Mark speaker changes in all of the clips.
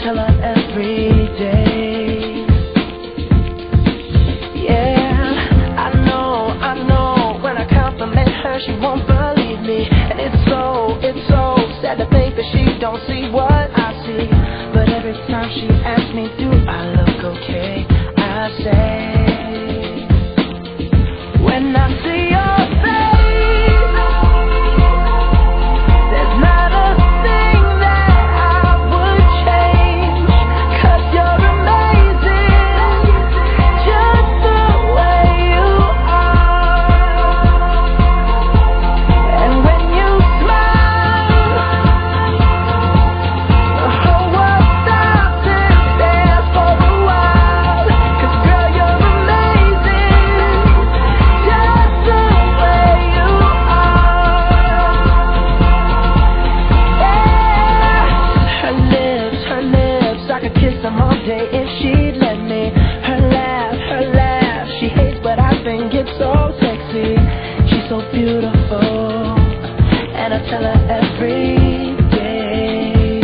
Speaker 1: tell her every day. Yeah, I know, when I compliment her, she won't believe me. And it's so sad to think that she don't see what I see. But every time she asks me, do I look okay, I say, when I see your face, there's not a thing that I would change, 'cause you're amazing, just the way you are. And when you smile, the whole world stops and stares for a while, 'cause girl, you're amazing, just the way you are. Yeah. Her lips, I could kiss them all day if she'd let me. Her laugh, she hates but I think it's so sexy. She's so beautiful, and I tell her every day.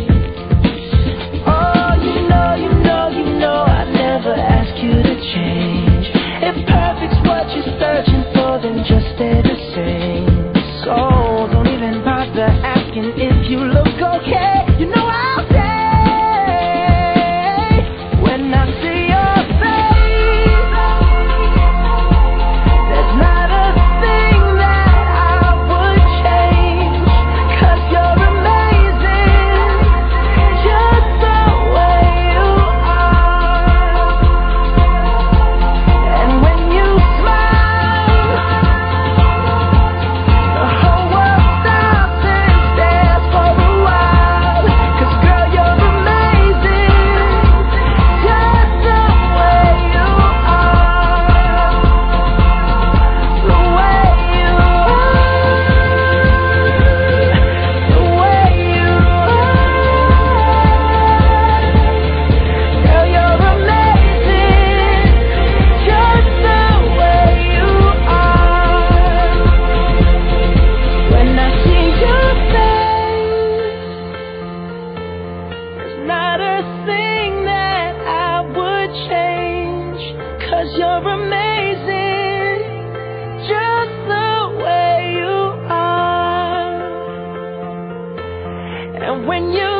Speaker 1: Oh, you know, I never ask you to change. If perfect's what you're searching for, then just stay the same. So don't even bother asking if you look okay. You know I'll say, when I see your face, there's not a thing that I would change, 'cause you're amazing, just the way you are. And when you smile, the whole world stops and stares for a while, 'cause girl, you're amazing, just the way you are. The way you are, the way you are. Girl, you're amazing, just the way you are. When I see your face, there's not a thing that I would change, 'cause you're amazing, just the way you are. And when you